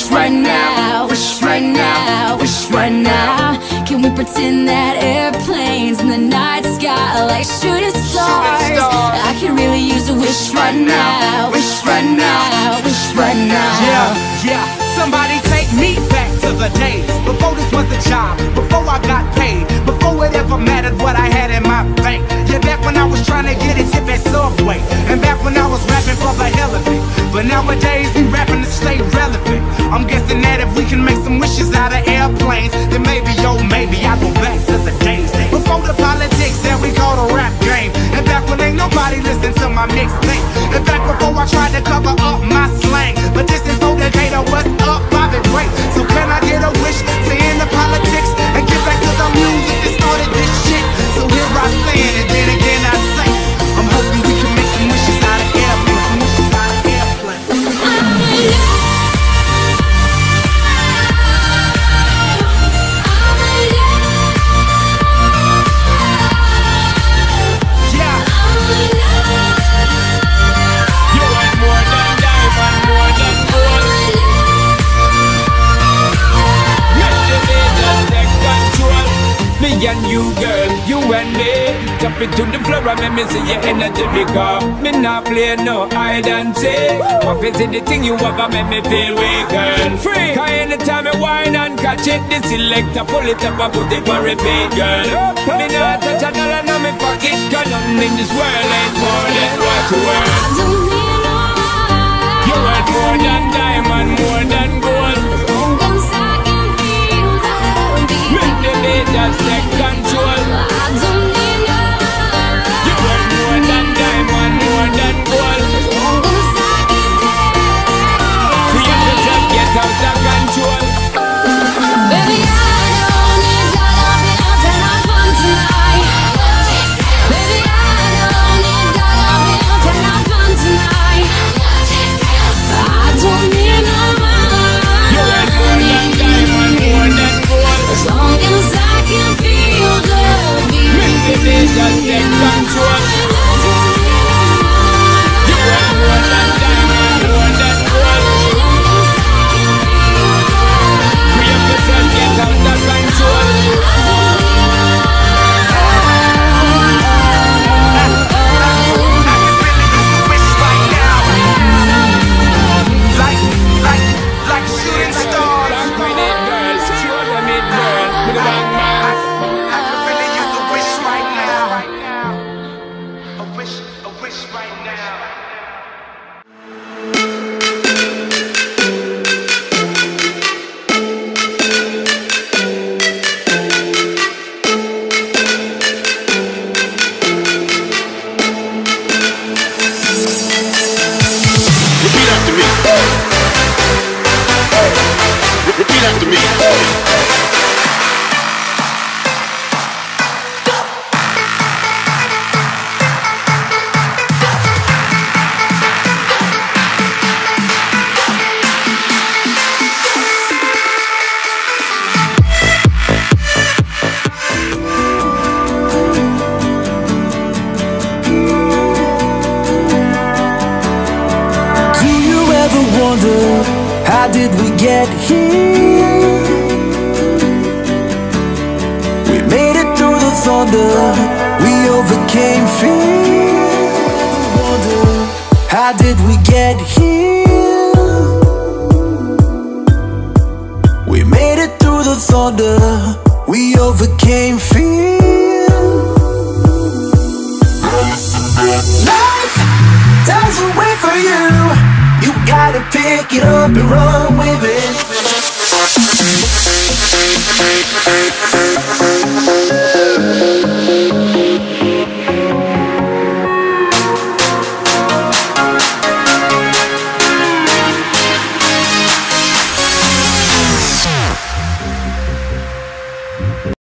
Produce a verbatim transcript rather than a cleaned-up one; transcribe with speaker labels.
Speaker 1: wish right now, wish right now, wish right now. Can we pretend that airplanes in the night sky like shooting stars? I can really use a wish right now, wish right now, wish right now.
Speaker 2: Yeah, yeah, somebody take me back to the days before this was a job, before I got paid, before it ever mattered what I had in my bank. Yeah, back when I was trying to get a tip at Subway, and back when I was rapping for the hell of it. But nowadays we rapping to stay relevant. I'm guessing that if we can make some wishes out of airplanes, then maybe, yo, maybe I go back to the days before the politics that we call the rap game, and back when ain't nobody listened to my mixtape, and back before I tried to cover up my slang. But this is no Decatur, what's up, Bobby Ray? So can I get a wish to end the politics and get back to the music that started this shit? So here I stand, and then again I say, I'm hoping we can make some wishes out of airplanes, some wishes out of airplanes.
Speaker 3: Me and you, girl, you and me. Jump into the floor and make me see your energy, because me not play no hide and seek. What is it, the thing you ever make me feel weak, girl? Free. Cause anytime I whine and catch it, the selector pull it up and put it on repeat, girl. Me not touch a dollar in my pocket, cause nothing in this world ain't more than what you are.
Speaker 1: I don't need no more.
Speaker 3: You are more than diamond, more than gold.
Speaker 1: As long as I can feel the beat,
Speaker 3: Make the beat just take control.
Speaker 1: I don't need no more.
Speaker 3: You are more than diamond, more than gold.
Speaker 1: As long as I can dance,
Speaker 3: We have to just get out of control.
Speaker 1: baby, I don't need dollar bills and have fun tonight. Baby, I don't need dollar bills and have fun tonight. I don't need no
Speaker 3: You are more than diamond, more than gold.
Speaker 1: as long as I can feel the beat.
Speaker 3: Make the beat just take control. You are more than diamond, more than gold. We have to just get out of control.
Speaker 2: Like, like, like shooting stars.
Speaker 3: Rock with it, girls. Show them it, girl. With the bang bang.
Speaker 2: I could really use a wish right now. A wish, a wish right now.
Speaker 4: Repeat after me. Repeat after me.
Speaker 5: Do you ever wonder, how did we get here? We made it through the thunder, we overcame fear. Wonder, how did we get here? We made it through the thunder, we overcame fear. Life doesn't wait for you. You gotta pick it up and run with it.